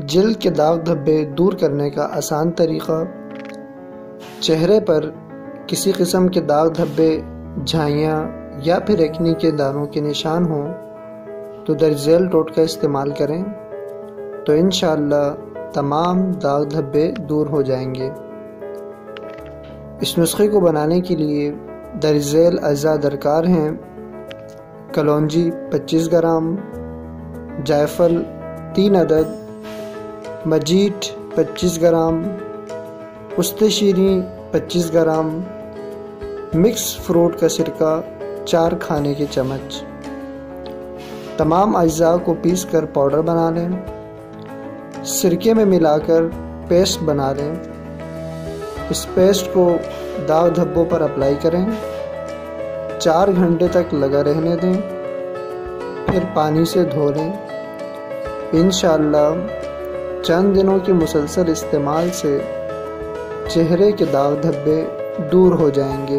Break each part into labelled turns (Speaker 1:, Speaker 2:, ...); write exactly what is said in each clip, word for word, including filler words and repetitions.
Speaker 1: जिल्द के दाग धब्बे दूर करने का आसान तरीक़ा। चेहरे पर किसी किस्म के दाग धब्बे, झाइयाँ या फिर एक्ने के दानों के निशान हों तो दरजेल टोटका इस्तेमाल करें तो इंशाअल्लाह तमाम दाग धब्बे दूर हो जाएंगे। इस नुस्खे को बनाने के लिए दरजेल अज़ा दरकार हैं। कलौंजी पच्चीस ग्राम, जायफल तीन अदद, मजीठ पच्चीस ग्राम, उस्ते शीरी पच्चीस ग्राम, मिक्स फ्रूट का सिरका चार खाने के चम्मच। तमाम अज्जा को पीस कर पाउडर बना लें। सिरके में मिलाकर पेस्ट बना लें। इस पेस्ट को दाग धब्बों पर अप्लाई करें। चार घंटे तक लगा रहने दें, फिर पानी से धो लें। इंशाअल्लाह चंद दिनों के मुसलसल इस्तेमाल से चेहरे के दाग धब्बे दूर हो जाएंगे।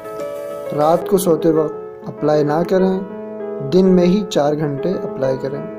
Speaker 1: रात को सोते वक्त अप्लाई ना करें, दिन में ही चार घंटे अप्लाई करें।